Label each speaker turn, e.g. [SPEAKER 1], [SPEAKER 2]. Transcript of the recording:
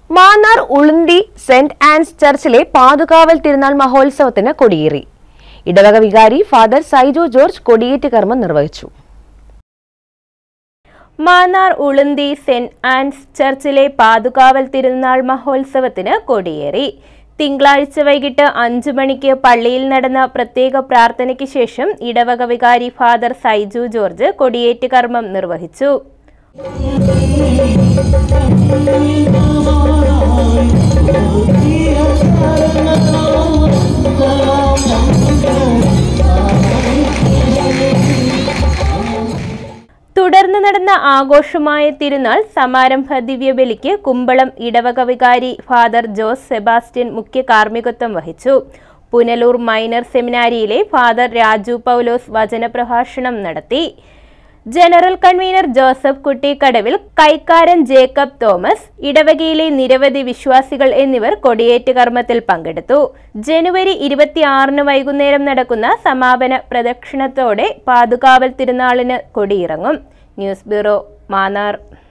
[SPEAKER 1] Mannar Ulunthi saint Ans ചർച്ചിലെ പാതുകാവൽ തിരുനാൾ മഹോത്സവത്തിന് കൊടിയേറി. ഇടവക വികാരി ഫാദർ സൈജു ജോർജ് കൊടിയേറ്റ് കർമ്മം നിർവഹിച്ചു.
[SPEAKER 2] മാന്നാർ ഉളുന്തി സെന്റ് ആൻസ് ചർച്ചിലെ പാതുകാവൽ തിരുനാൾ മഹോത്സവത്തിന് കൊടിയേറി. തിങ്കളാഴ്ച വൈകിട്ട് 5 മണിക്ക് പള്ളിയിൽ നടന്ന പ്രത്യേക പ്രാർത്ഥനയ്ക്ക് ശേഷം ഇടവക വികാരി ഫാദർ സൈജു ജോർജ് കൊടിയേറ്റ് കർമ്മം നിർവഹിച്ചു. തുടർന്ന് നടന്ന ആഘോഷമായ തിരുനാൾ സമാരംഭ ദിവ്യബലിക്ക് കുമ്പളം ഇടവക വികാരി ഫാദർ ജോസ് സെബാസ്റ്റ്യൻ മുഖ്യ കാർമ്മികത്വം വഹിച്ചു. പുനലൂർ മൈനർ സെമിനാരിയിലെ ഫാദർ രാജു പൗലോസ് വചനപ്രഭാഷണം നടത്തി. ജനറൽ കൺവീനർ ജോസഫ് കുട്ടിക്കടവിൽ, കൈക്കാരൻ ജേക്കബ് തോമസ്, ഇടവകയിലെ നിരവധി വിശ്വാസികൾ എന്നിവർ കൊടിയേറ്റ് കർമ്മത്തിൽ പങ്കെടുത്തു. ജനുവരി 26 വൈകുന്നേരം നടക്കുന്ന സമാപന പ്രദക്ഷിണത്തോടെ പാതുകാവൽ തിരുനാളിന് കൊടിയിറങ്ങും. News bureau, Mannar.